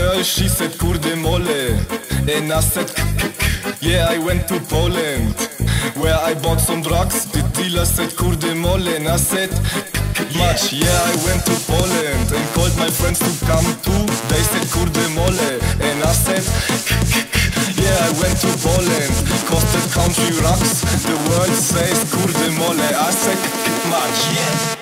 girl, she said kurde mole, and I said yeah, I went to Poland, where I bought some drugs. The dealer said kurde mole, and I said much. Yeah, I went to Poland and called my friends to come too. They said kurde mole, and I said yeah, I went to Poland, costed country rocks. The world says kurde mole, I said much. Yeah.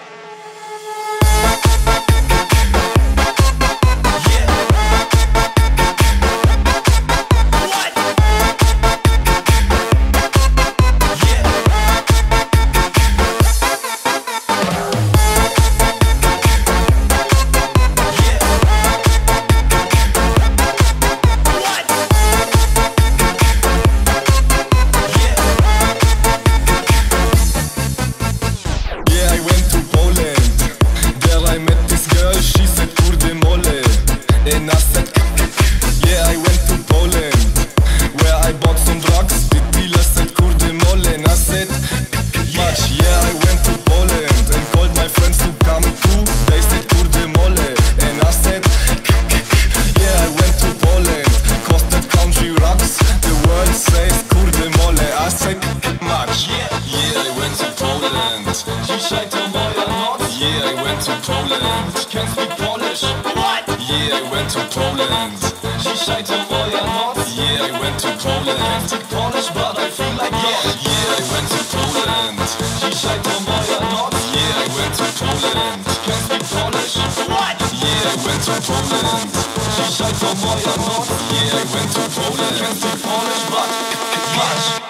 And I said, yeah, I went to Poland, where I bought some drugs. The dealer said kurde mole, and I said much. Yeah, I went to Poland and called my friends to come too. They said kurde mole, and I said yeah, I went to Poland, costed country rocks. The world says kurde mole, I said much. Yeah, I went to Poland. Dzisiaj to moja noc. Yeah, I went to Poland. Can't speak Polish. What? Yeah, I went to Poland. Dzisiaj to moja noc. Yeah, I went to Poland. Can't speak Polish, but I feel like God. Yeah, I went to Poland. Dzisiaj to moja noc. Yeah, I went to Poland. Can't speak Polish. What? Yeah, I went to Poland. Dzisiaj to moja noc. Yeah, I went to Poland. Can't speak Polish, but much.